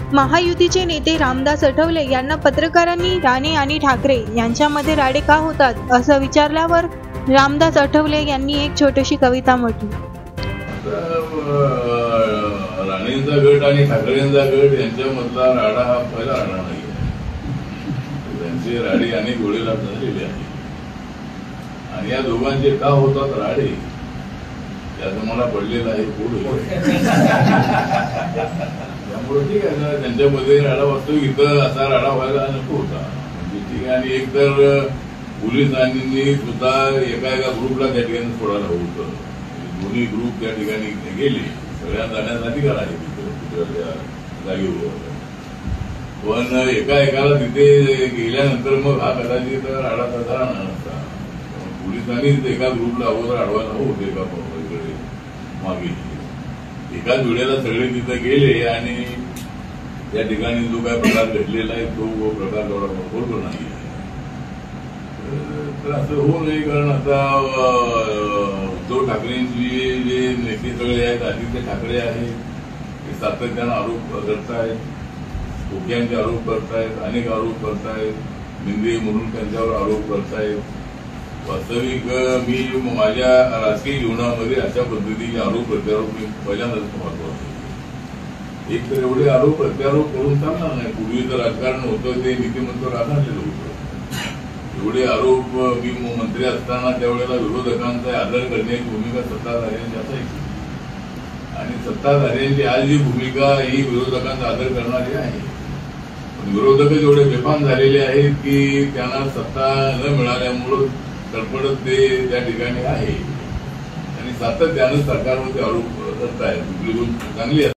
महायुतीचे नेते रामदास आठवले यांना पत्रकारांनी राणे आणि ठाकरे यांच्यामध्ये राडे का होतात असं विचारल्यावर रामदास आठवले यांनी एक छोटीशी कविता म्हटली। राणेंचा गट आणि ठाकरेंचा गट यांच्यामधला राडा हा पहिला राडा नाही, त्यांचे राडे अनेक वेळेला झालेले आहेत आणि या दोघांचे का होतात राडे त्याचं मला पडलेलं आहे पुढे। त्यामुळे ठीक आहे ना, त्यांच्यामध्ये राडा वाटतो, इथं असा राडा व्हायला नको होता म्हणजे ठीक आहे। आणि एक तर पोलिसांनी सुद्धा एका ग्रुपला त्या ठिकाणी सोडायला हवं होतं, दोन्ही ग्रुप त्या ठिकाणी गेले, सगळ्यांना जाण्याचा अधिकार आहे तिथे जागेवर, पण एकाला तिथे गेल्यानंतर मग हा कदाचित राडा तसा राहणार नसता। पोलिसांनी एका ग्रुपला अगोदर अडवायला हवं होते एका इकडे मागे, एकाच वेळेला सगळे तिथे गेले आणि त्या ठिकाणी जो काय प्रकार घडलेला आहे तो प्रकार तेवढा बरोबर नाही आहे। तर असं होऊ नये, कारण आता उद्धव ठाकरेंची जे नेते सगळे आहेत, आदित्य ठाकरे आहेत, ते सातत्यानं आरोप करतायत, धोक्यांचे आरोप करतायत, अनेक आरोप करतायत, निंदे म्हणून त्यांच्यावर आरोप करतायत। वास्तविक मी माझ्या राजकीय जीवनामध्ये अशा पद्धतीचे आरोप प्रत्यारोप मी पहिल्यांदाच महत्वाचे। एक तर एवढे आरोप प्रत्यारोप करून चालणार नाही, पूर्वीचं राजकारण होतं ते नीतिमत्व राखलेलं होतं, एवढे आरोप मी मंत्री असताना त्यावेळेला विरोधकांचा आदर करण्याची भूमिका सत्ताधाऱ्यांची असायची आणि सत्ताधाऱ्यांची आज जी भूमिका ही विरोधकांचा आदर करणारी आहे, पण विरोधक एवढे बेफाम झालेले आहेत की त्यांना सत्ता न मिळाल्यामुळं तडफडत ते त्या ठिकाणी आहे आणि सातत्यानं सरकारवर ते आरोप करत आहेत, चांगली